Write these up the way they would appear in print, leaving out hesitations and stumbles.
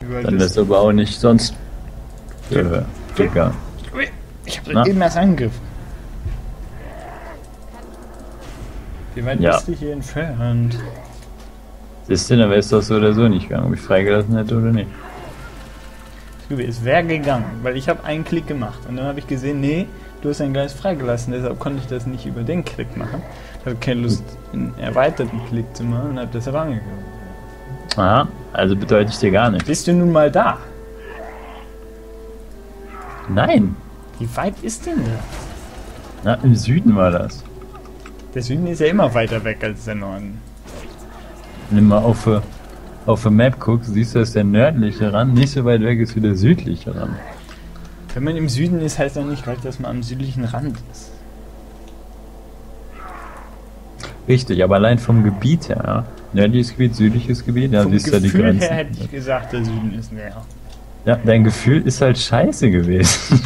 Dann ist aber auch nicht sonst dicker. Ich habe eben erst angegriffen. Wie weit bist du hier entfernt? Siehst du, dann wärst du so oder so nicht gegangen, ob ich freigelassen hätte oder nicht. Es wäre gegangen, weil ich habe einen Klick gemacht und dann habe ich gesehen, nee, du hast einen Geist freigelassen, deshalb konnte ich das nicht über den Klick machen. Ich habe keine Lust, einen erweiterten Klick zu machen und habe das angegriffen. Aha, also bedeutet ich dir gar nicht. Bist du nun mal da? Nein. Wie weit ist denn das? Na, im Süden war das. Der Süden ist ja immer weiter weg als der Norden. Nimm mal auf der Map guckst, siehst du, dass der nördliche Rand nicht so weit weg ist wie der südliche Rand. Wenn man im Süden ist, heißt das nicht gleich, dass man am südlichen Rand ist. Richtig, aber allein vom Gebiet her, ja. Nördliches Gebiet, südliches Gebiet, ja, siehst du ja die Gefühl Grenzen. her hätte ich gesagt, der Süden ist näher. Ja, dein Gefühl ist halt scheiße gewesen.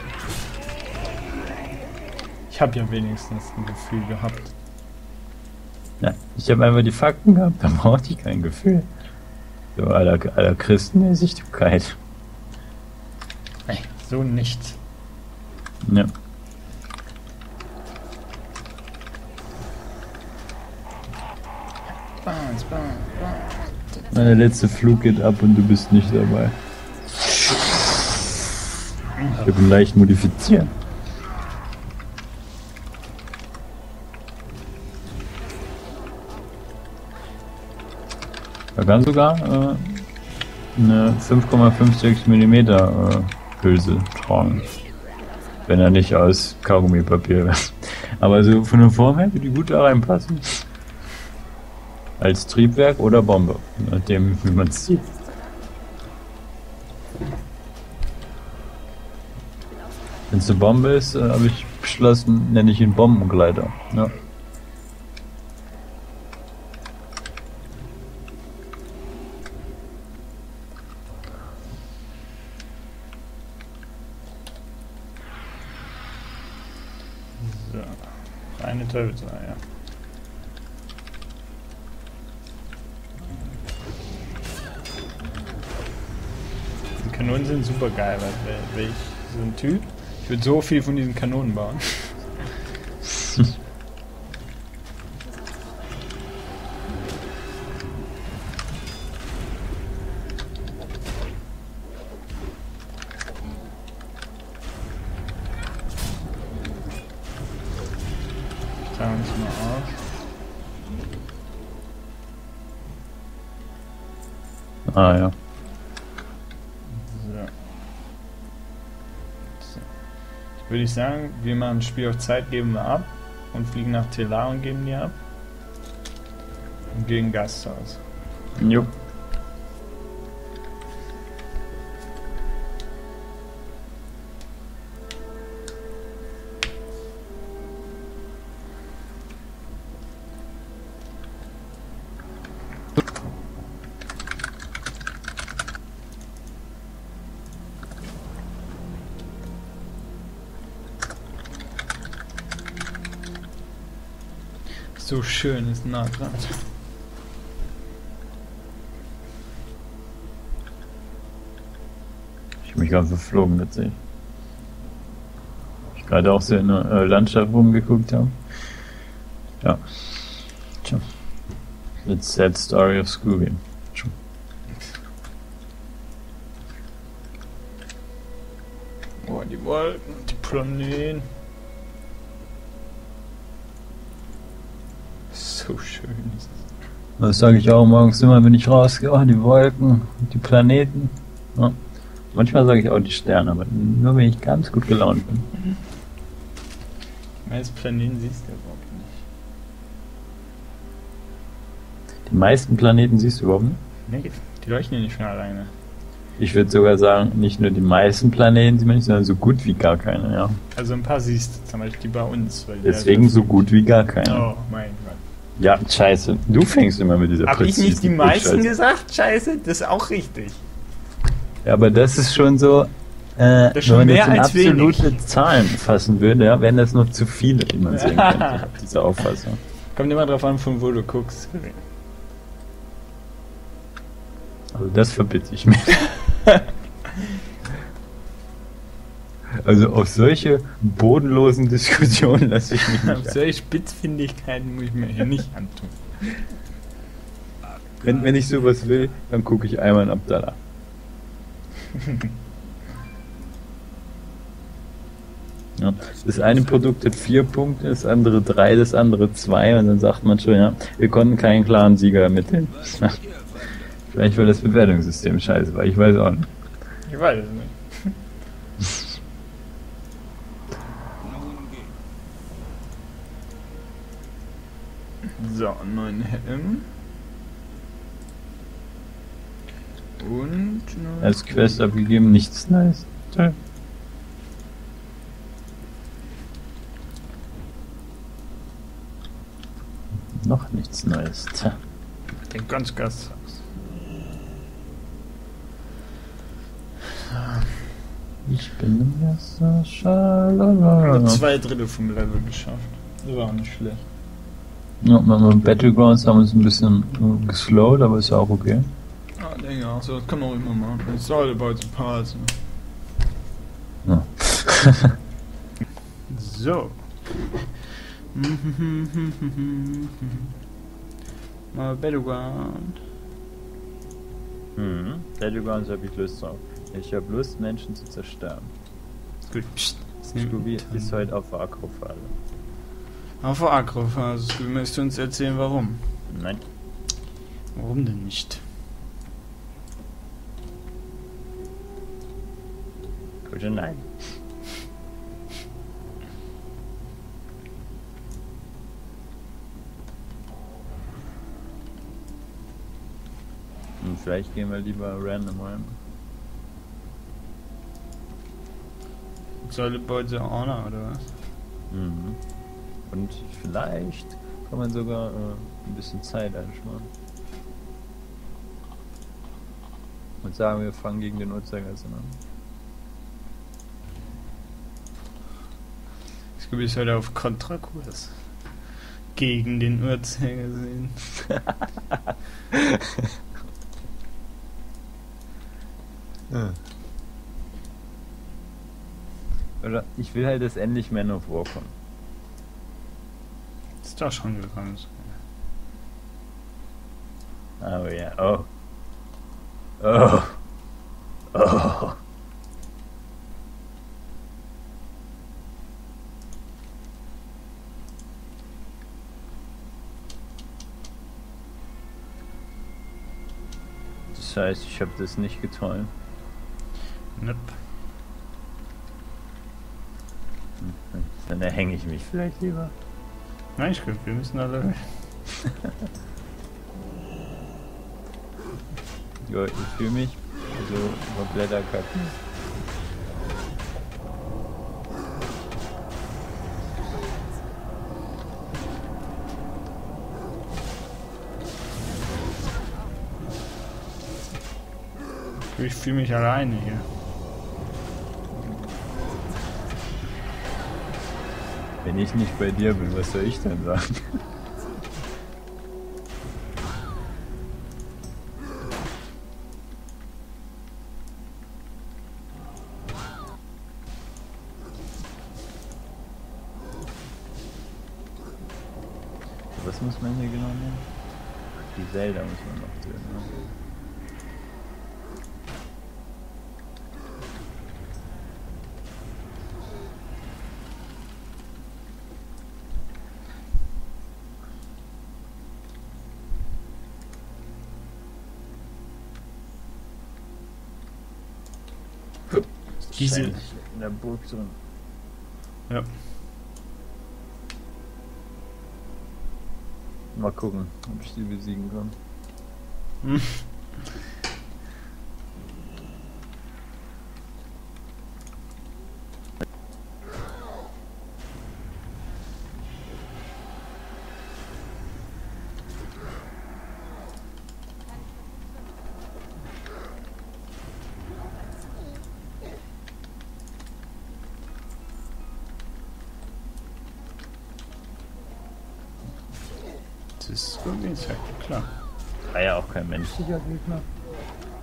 Ich habe ja wenigstens ein Gefühl gehabt. Ja, ich habe einfach die Fakten gehabt, da brauchte ich kein Gefühl. So, aller Christenmäßigkeit. Nee, so nicht. Ja. Mein letzter Flug geht ab und du bist nicht dabei. Ich habe ihn leicht modifiziert. Er kann sogar eine 5,56 mm Hülse tragen. Wenn er nicht aus Kaugummipapier wäre. Aber so von der Form her würde die gut da reinpassen. Als Triebwerk oder Bombe. Je nachdem, wie man es sieht. Wenn es eine Bombe ist, habe ich beschlossen, nenne ich ihn Bombengleiter. Ja. So, eine Teufelsei, ja. Die Kanonen sind super geil, weil ich so ein Typ, ich würde so viel von diesen Kanonen bauen. Schauen wir uns mal auf. Ah ja. So. Würde ich sagen, wir machen das Spiel auf Zeit, geben wir ab und fliegen nach Telar und geben die ab. Und gehen Gasthaus. Jo. So schön ist Nadrad. Ich habe mich gerade verflogen tatsächlich. Ich gerade auch so in der Landschaft rumgeguckt habe. Ja. Tja. It's sad story of Scooby. Tja. Oh, die Wolken, die Planeten. So schön ist es. Das sage ich auch morgens immer, wenn ich rausgehe. Oh, die Wolken, die Planeten. Ja. Manchmal sage ich auch die Sterne, aber nur wenn ich ganz gut gelaunt bin. Meist Planeten siehst du überhaupt nicht. Die meisten Planeten siehst du überhaupt nicht? Nee, die leuchten ja nicht von alleine. Ich würde sogar sagen, nicht nur die meisten Planeten sieht man nicht, sondern so gut wie gar keine, ja. Also ein paar siehst du, zum Beispiel die bei uns. Weil Deswegen so gut wie gar keine. Oh mein Gott. Ja, scheiße. Du fängst immer mit dieser Hab ich nicht die meisten Scheiße. gesagt? Scheiße, das ist auch richtig. Ja, aber das ist schon so, Das ist schon wenn man mehr das in als absolute wenig. Zahlen fassen würde, ja, wären das noch zu viele, die man sehen könnte. Diese Auffassung. Kommt immer drauf an, von wo du guckst. Also das verbitte ich mir. Also auf solche bodenlosen Diskussionen lasse ich mich Auf nicht ein. solche Spitzfindigkeiten muss ich mir hier nicht antun. Wenn ich sowas will, dann gucke ich einmal in Abdallah. Ja. Das eine Produkt hat 4 Punkte, das andere 3, das andere 2 und dann sagt man schon, ja, wir konnten keinen klaren Sieger ermitteln. Vielleicht war das Bewertungssystem scheiße, weil ich weiß auch nicht. Ich weiß es nicht. So, 9 Helm. Und Als Quest abgegeben, nichts nice. Toll. Noch nichts Neues. Tja. den ganz Gast. Ich bin im Messer, schalala. 2/3 vom Level geschafft. Das war auch nicht schlecht. Ja, mit Battlegrounds haben wir uns ein bisschen geslowt, aber ist ja auch okay. Ah, denke ich auch so. Das kann man auch immer machen. It's all about the parts. Ja. So. Mal Battleground. Battlegrounds habe ich Lust drauf. Ich habe Lust, Menschen zu zerstören. Gut. Psst. Scooby ist heute auf der Agrophase. Auf der Agrophase. Scooby, möchtest du uns erzählen, warum? Nein. Warum denn nicht? Gute Nein. Und vielleicht gehen wir lieber random rein. Soll about the honor oder was? Und vielleicht kann man sogar ein bisschen Zeit einsparen. Und sagen, wir fangen gegen den Uhrzeigersinn an. Scooby ist heute auf Kontrakurs. Gegen den Uhrzeigersinn. Oder ich will halt, dass endlich Man of War kommt. Ist doch schon gekommen. Oh ja, oh. Oh. Oh. Das heißt, ich habe das nicht getan. Nope. Dann erhänge ich mich vielleicht lieber. Nein, ich glaube, wir müssen alle. Ja, ich fühle mich so kompletter Kacke. Ich fühle mich alleine hier. Wenn ich nicht bei dir bin, was soll ich denn sagen? Was muss man hier genau nehmen? Die Zelda muss man noch töten. Ne? Diese. In der Burg drin. Ja. Mal gucken, ob ich die besiegen kann. Hm. Das ist irgendwie klar. War ja auch kein menschlicher Gegner.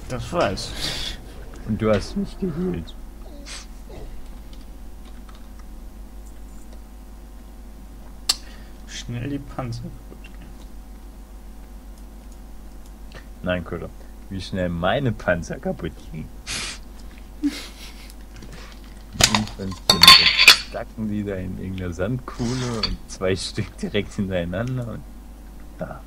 Das weiß ich. Und du hast mich geheilt. Schnell die Panzer. Nein, Köder. Wie schnell meine Panzer kaputt gingen. Und dann stacken die da in irgendeiner Sandkuhle und 2 Stück direkt hintereinander und da.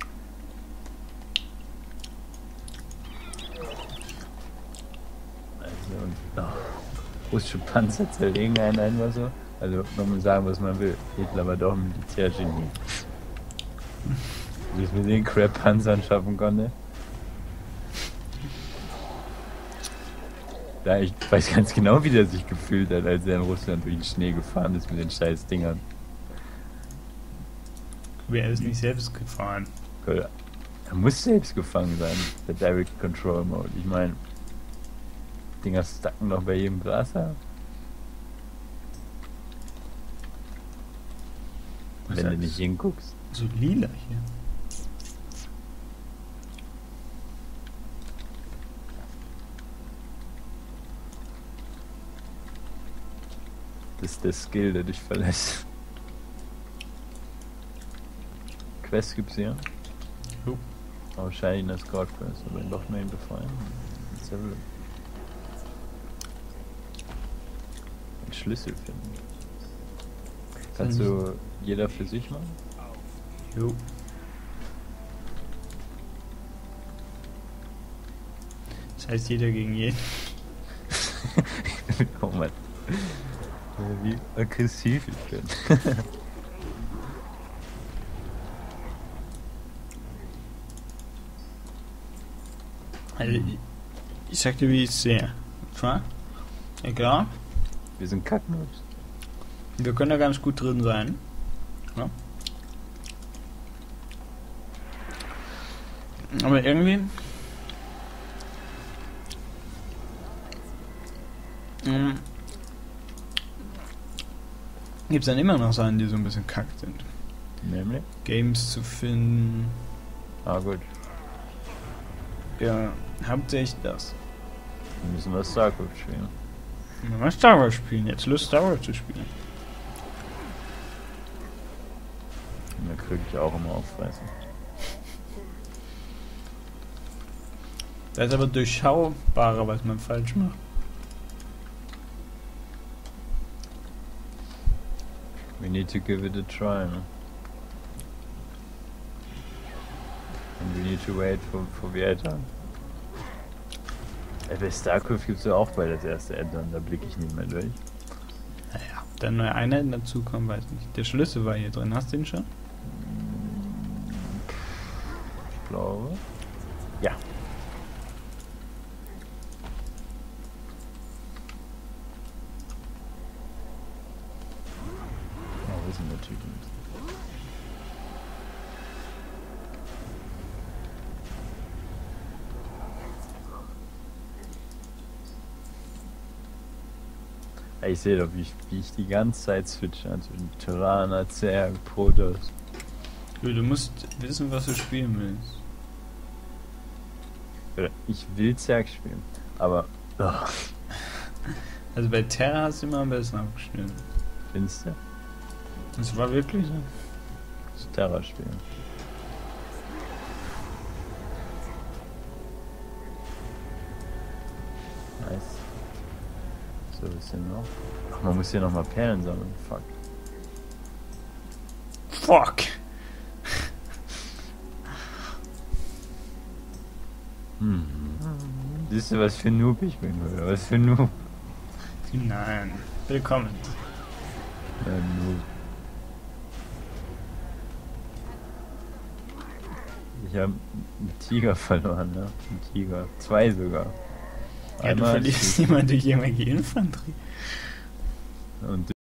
Also und russische Panzer zerlegen einen einfach so. Also man muss sagen, was man will. Hitler war doch ein Militärgenie. Wie es mit den Crap-Panzern schaffen konnte. Ja, ich weiß ganz genau, wie der sich gefühlt hat, als er in Russland durch den Schnee gefahren ist mit den scheiß Dingern. Wer ist nicht selbst gefahren? Er muss selbst gefangen sein, der Direct Control Mode. Ich meine, Dinger stacken noch bei jedem Wasser. Wenn du nicht hinguckst. So lila hier. Das ist der Skill, der dich verlässt. Quest gibt's hier. Jo. Aber wahrscheinlich in der Squad Quest, aber doch mehr befreien. Sehr gut. Einen Schlüssel finden. Kannst du jeder für sich machen? Jo. Das heißt jeder gegen jeden. Oh Mann. Wie aggressiv ich bin. Also, ich sag dir, wie ich es sehe. Schwa? Egal. Wir sind Kacknobs. Wir können da ganz gut drin sein. Ja. Aber irgendwie gibt es dann immer noch Sachen, die so ein bisschen kack sind. Nämlich? Games zu finden. Ah gut. Ja, hauptsächlich das. Wir müssen was StarCraft spielen. Wir wollen Star Wars spielen. Jetzt Lust, Star Wars zu spielen. Und da krieg ich auch immer auffressen. Da ist aber durchschaubarer, was man falsch macht. We need to give it a try, ne? And we need to wait for the add-on. Bei StarCraft gibt's ja auch bald das erste Add-on, da blicke ich nicht mehr durch. Naja, ob da neue Einheiten dazukommen, weiß nicht. Der Schlüssel war hier drin, hast du den schon? Ich glaube. Ja. Oh, wo sind der Typ? Ich sehe doch, wie ich die ganze Zeit switche. Also Tyranner, Zerg, Protoss. Du musst wissen, was du spielen willst. Ich will Zerg spielen, aber... Oh. Also bei Terra hast du immer am besten abgeschnitten. Findest du? Das war wirklich so. Das Terra spielen. Nice. So, was ist denn noch? Ach, man muss hier nochmal Perlen sammeln. Fuck. Fuck! Siehst du, was für ein Noob ich bin, oder? Was für ein Noob? Nein. Willkommen. Noob. Ich habe einen Tiger verloren, ne? Einen Tiger. 2 sogar. Ja, du verlierst niemand durch Infanterie. Und